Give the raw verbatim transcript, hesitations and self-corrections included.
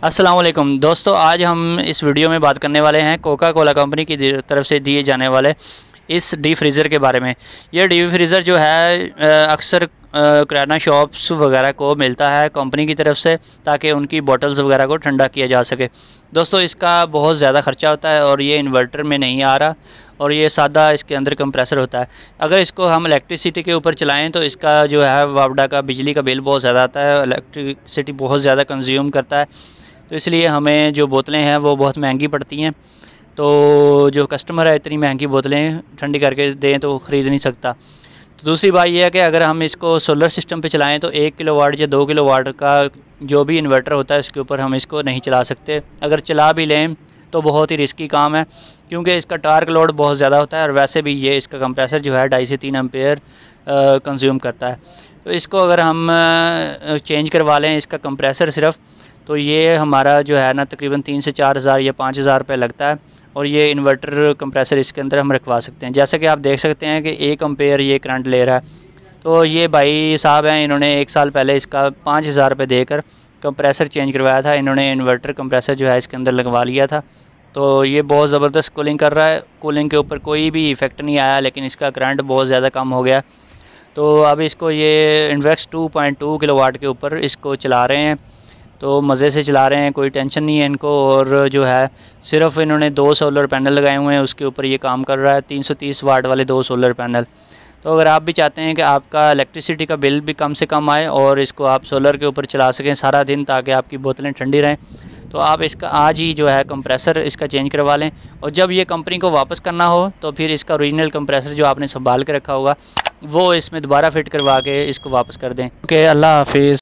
अस्सलाम वालेकुम दोस्तों, आज हम इस वीडियो में बात करने वाले हैं कोका कोला कंपनी की तरफ से दिए जाने वाले इस डी फ्रीज़र के बारे में। ये डी फ्रीज़र जो है अक्सर किराना शॉप्स वगैरह को मिलता है कंपनी की तरफ से, ताकि उनकी बॉटल्स वगैरह को ठंडा किया जा सके। दोस्तों, इसका बहुत ज़्यादा ख़र्चा होता है और ये इन्वर्टर में नहीं आ रहा, और ये सादा इसके अंदर कंप्रेसर होता है। अगर इसको हम इलेक्ट्रिसिटी के ऊपर चलाएं तो इसका जो है वापडा का बिजली का बिल बहुत ज़्यादा आता है, इलेक्ट्रिसिटी बहुत ज़्यादा कंज्यूम करता है, तो इसलिए हमें जो बोतलें हैं वो बहुत महंगी पड़ती हैं। तो जो कस्टमर है इतनी महंगी बोतलें ठंडी करके दें तो ख़रीद नहीं सकता। तो दूसरी बात यह है कि अगर हम इसको सोलर सिस्टम पे चलाएं तो एक किलो वाट या दो किलो वाट का जो भी इन्वर्टर होता है इसके ऊपर हम इसको नहीं चला सकते। अगर चला भी लें तो बहुत ही रिस्की काम है, क्योंकि इसका टार्क लोड बहुत ज़्यादा होता है, और वैसे भी ये इसका कंप्रेसर जो है ढाई से तीन एम्पेयर कंज्यूम करता है। तो इसको अगर हम चेंज करवा लें इसका कंप्रेसर सिर्फ, तो ये हमारा जो है ना तकरीबन तीन से चार हज़ार या पाँच हज़ार रुपये लगता है, और ये इन्वर्टर कंप्रेसर इसके अंदर हम रखवा सकते हैं। जैसा कि आप देख सकते हैं कि एक एम्पेयर ये करंट ले रहा है। तो ये भाई साहब हैं, इन्होंने एक साल पहले इसका पाँच हज़ार रुपये देकर कंप्रेसर चेंज करवाया था। इन्होंने इन्वर्टर कंप्रेसर जो है इसके अंदर लगवा लिया था। तो ये बहुत ज़बरदस्त कूलिंग कर रहा है, कूलिंग के ऊपर कोई भी इफ़ेक्ट नहीं आया, लेकिन इसका करंट बहुत ज़्यादा कम हो गया। तो अब इसको ये इन्वेक्स two point two kilowatt के ऊपर इसको चला रहे हैं, तो मज़े से चला रहे हैं, कोई टेंशन नहीं है इनको। और जो है सिर्फ इन्होंने दो सोलर पैनल लगाए हुए हैं, उसके ऊपर ये काम कर रहा है, तीन सौ तीस वाट वाले दो सोलर पैनल। तो अगर आप भी चाहते हैं कि आपका इलेक्ट्रिसिटी का बिल भी कम से कम आए और इसको आप सोलर के ऊपर चला सकें सारा दिन, ताकि आपकी बोतलें ठंडी रहें, तो आप इसका आज ही जो है कंप्रेसर इसका चेंज करवा लें। और जब ये कंपनी को वापस करना हो तो फिर इसका ओरिजिनल कंप्रेसर जो आपने संभाल के रखा होगा वो इसमें दोबारा फिट करवा के इसको वापस कर दें। ओके, अल्लाह हाफिज़।